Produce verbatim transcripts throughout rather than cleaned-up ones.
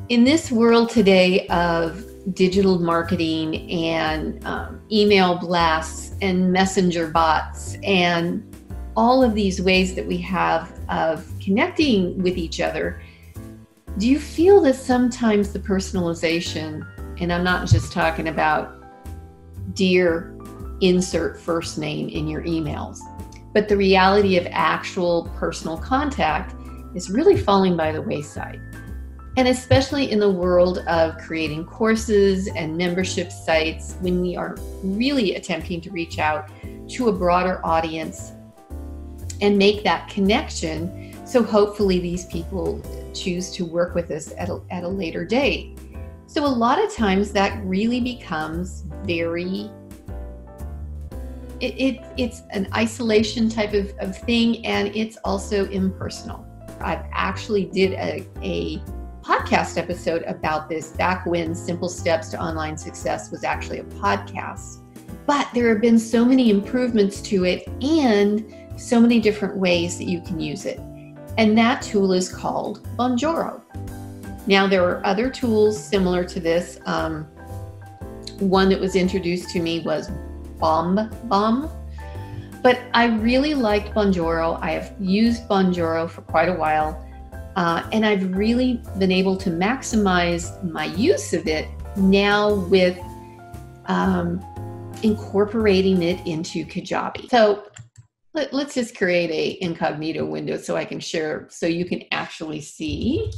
In this world today of digital marketing and um, email blasts and messenger bots and all of these ways that we have of connecting with each other, do you feel that sometimes the personalization, and I'm not just talking about dear insert first name in your emails, but the reality of actual personal contact is really falling by the wayside? And especially in the world of creating courses and membership sites, when we are really attempting to reach out to a broader audience and make that connection, so hopefully these people choose to work with us at a, at a later date. So a lot of times that really becomes very, it, it it's an isolation type of, of thing, and it's also impersonal. I've actually did a, a podcast episode about this back when Simple Steps to Online Success was actually a podcast. But there have been so many improvements to it and so many different ways that you can use it. And that tool is called Bonjoro. Now, there are other tools similar to this. Um, one that was introduced to me was BombBomb. But I really liked Bonjoro. I have used Bonjoro for quite a while. Uh, and I've really been able to maximize my use of it now with um, incorporating it into Kajabi. So let, let's just create a incognito window so I can share, so you can actually see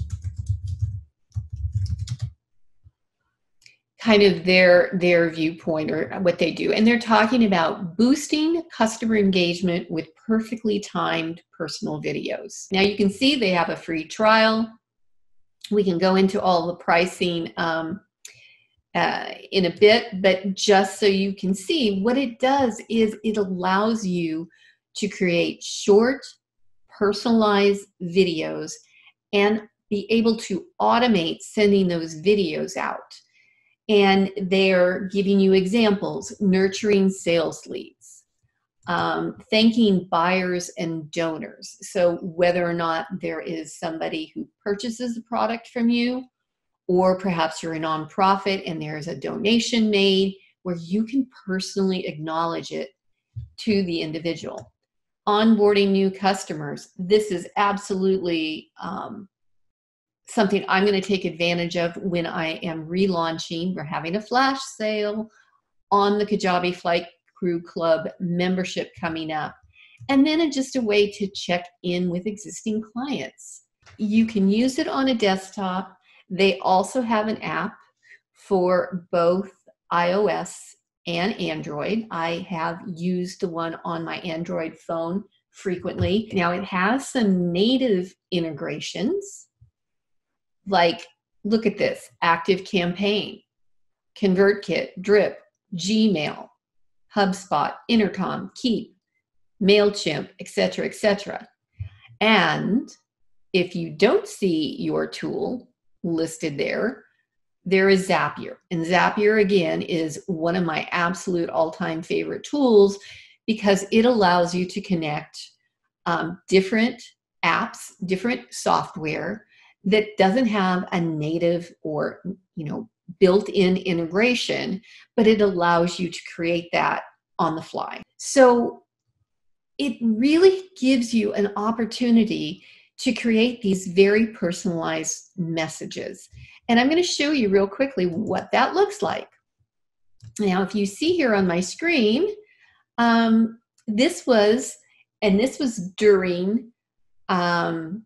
kind of their, their viewpoint or what they do. And they're talking about boosting customer engagement with perfectly timed personal videos. Now you can see they have a free trial. We can go into all the pricing um, uh, in a bit, but just so you can see, what it does is it allows you to create short, personalized videos and be able to automate sending those videos out. And they're giving you examples: nurturing sales leads, um, thanking buyers and donors. So whether or not there is somebody who purchases a product from you, or perhaps you're a nonprofit and there's a donation made, where you can personally acknowledge it to the individual. Onboarding new customers. This is absolutely um, something I'm going to take advantage of when I am relaunching. We're having a flash sale on the Kajabi Flight Crew Club membership coming up. And then it's just a way to check in with existing clients. You can use it on a desktop. They also have an app for both iOS and Android. I have used the one on my Android phone frequently. Now it has some native integrations. Like, look at this: Active Campaign, ConvertKit, Drip, Gmail, HubSpot, Intercom, Keap, MailChimp, et cetera, et cetera. And if you don't see your tool listed there, there is Zapier. And Zapier, again, is one of my absolute all-time favorite tools because it allows you to connect um, different apps, different software that doesn't have a native or, you know, built-in integration, but it allows you to create that on the fly. So it really gives you an opportunity to create these very personalized messages. And I'm going to show you real quickly what that looks like. Now, if you see here on my screen, um, this was, and this was during um,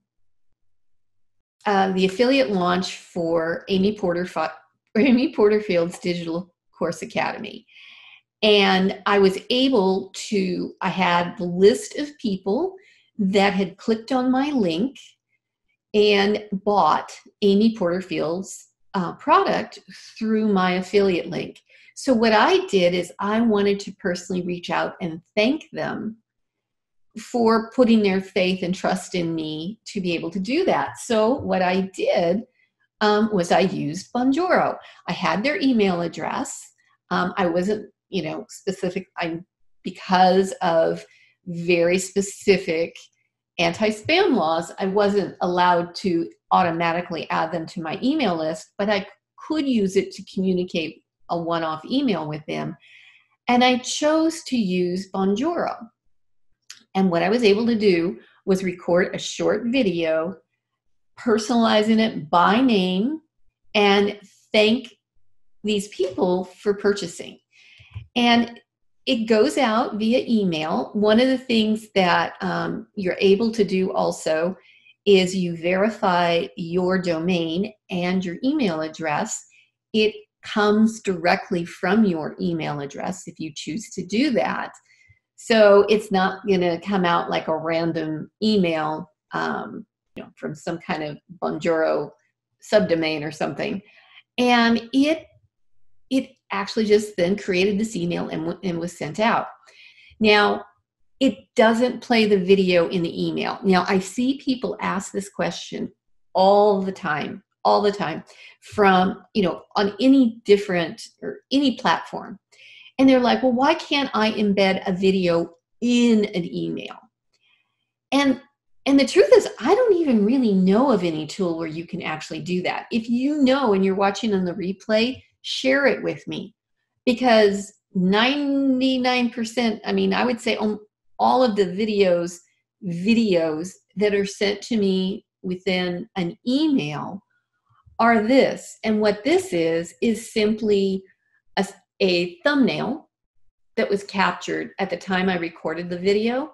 Uh, the affiliate launch for Amy Porter, Amy Porterfield's Digital Course Academy. And I was able to, I had the list of people that had clicked on my link and bought Amy Porterfield's uh, product through my affiliate link. So what I did is I wanted to personally reach out and thank them for putting their faith and trust in me to be able to do that. So what I did um, was I used Bonjoro. I had their email address. Um, I wasn't, you know, specific, I because of very specific anti-spam laws, I wasn't allowed to automatically add them to my email list, but I could use it to communicate a one-off email with them. And I chose to use Bonjoro. And what I was able to do was record a short video, personalizing it by name, and thank these people for purchasing. And it goes out via email. One of the things that um, you're able to do also is you verify your domain and your email address. It comes directly from your email address if you choose to do that. So it's not going to come out like a random email um, you know, from some kind of Bonjoro subdomain or something. And it it actually just then created this email and, and was sent out. Now, it doesn't play the video in the email. Now, I see people ask this question all the time, all the time from, you know, on any different or any platform. And they're like, well, why can't I embed a video in an email? And And the truth is, I don't even really know of any tool where you can actually do that. If you know and you're watching on the replay, share it with me, because ninety-nine percent, I mean, I would say all of the videos, videos that are sent to me within an email are this. And what this is, is simply a, a thumbnail that was captured at the time I recorded the video,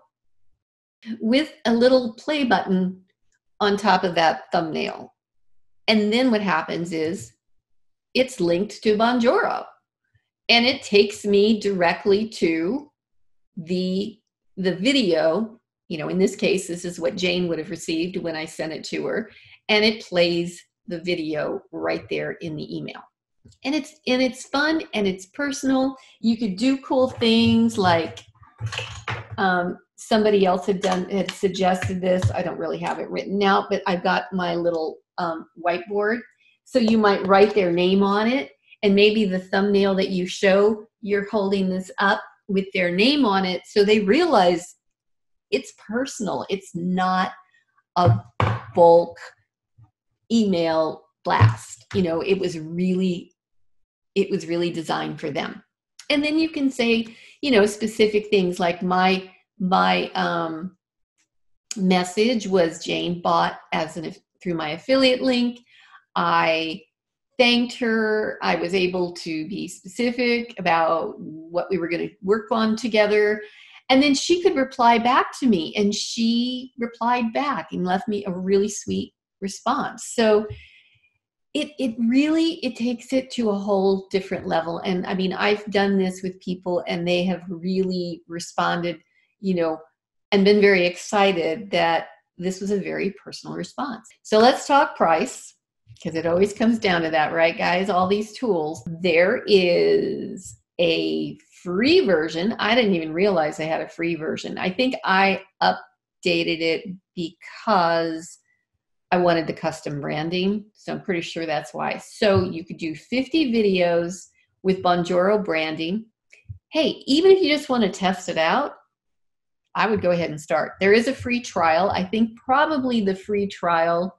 with a little play button on top of that thumbnail. And then what happens is it's linked to Bonjoro, and it takes me directly to the, the video. You know, in this case, this is what Jane would have received when I sent it to her, and it plays the video right there in the email. And it's, and it's fun and it's personal. You could do cool things like, um, somebody else had done, had suggested this. I don't really have it written out, but I've got my little um, whiteboard. So you might write their name on it, and maybe the thumbnail that you show, you're holding this up with their name on it, so they realize it's personal. It's not a bulk email blast. You know, it was really, it was really designed for them. And then you can say, you know, specific things like my My um, message was Jane bought as an, through my affiliate link. I thanked her. I was able to be specific about what we were going to work on together. And then she could reply back to me, and she replied back and left me a really sweet response. So it, it really, it takes it to a whole different level. And I mean, I've done this with people, and they have really responded, you know, and been very excited that this was a very personal response. So let's talk price, because it always comes down to that, right, guys? All these tools. There is a free version. I didn't even realize they had a free version. I think I updated it because I wanted the custom branding. So I'm pretty sure that's why. So you could do fifty videos with Bonjoro branding. Hey, even if you just want to test it out, I would go ahead and start. There is a free trial. I think probably the free trial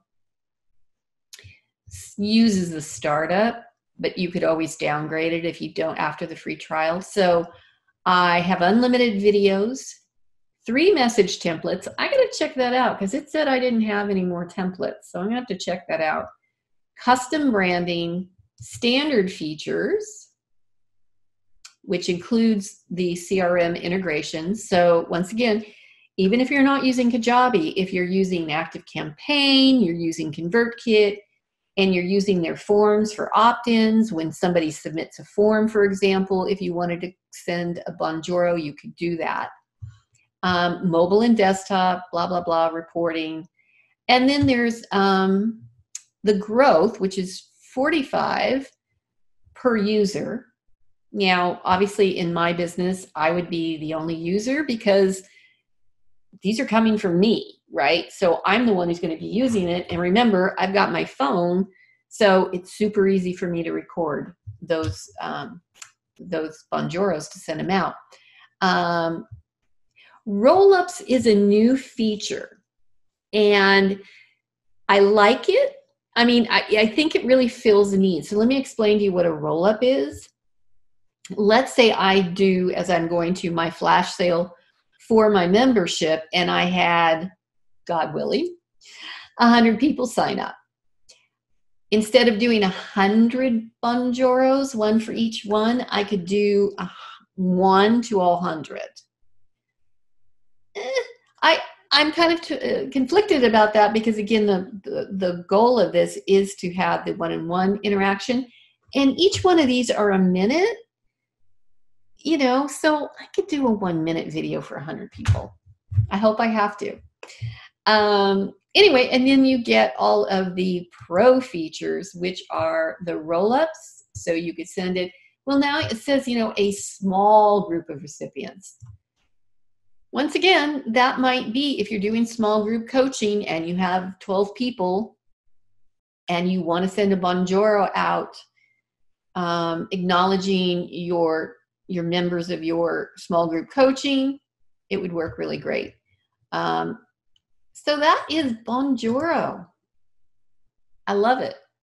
uses the startup, but you could always downgrade it if you don't after the free trial. So I have unlimited videos, three message templates. I got to check that out because it said I didn't have any more templates. So I'm going to have to check that out. Custom branding, standard features, which includes the C R M integrations. So once again, even if you're not using Kajabi, if you're using ActiveCampaign, you're using ConvertKit, and you're using their forms for opt-ins, when somebody submits a form, for example, if you wanted to send a Bonjoro, you could do that. Um, mobile and desktop, blah, blah, blah, reporting. And then there's um, the growth, which is forty-five per user. Now, obviously, in my business, I would be the only user because these are coming from me, right? So I'm the one who's going to be using it. And remember, I've got my phone, so it's super easy for me to record those, um, those Bonjoros to send them out. Um, Roll-ups is a new feature. And I like it. I mean, I, I think it really fills a need. So let me explain to you what a roll-up is. Let's say I do, as I'm going to my flash sale for my membership, and I had, God willing, one hundred people sign up. Instead of doing one hundred Bonjoros, one for each one, I could do a, one to all one hundred. Eh, I, I'm kind of t- uh, conflicted about that because, again, the, the, the goal of this is to have the one-on-one interaction. And each one of these are a minute, you know, so I could do a one-minute video for one hundred people. I hope I have to. Um, anyway, and then you get all of the pro features, which are the roll-ups. So you could send it. Well, now it says, you know, a small group of recipients. Once again, that might be if you're doing small group coaching and you have twelve people and you want to send a Bonjoro out um, acknowledging your, your members of your small group coaching, it would work really great. Um, so that is Bonjoro. I love it.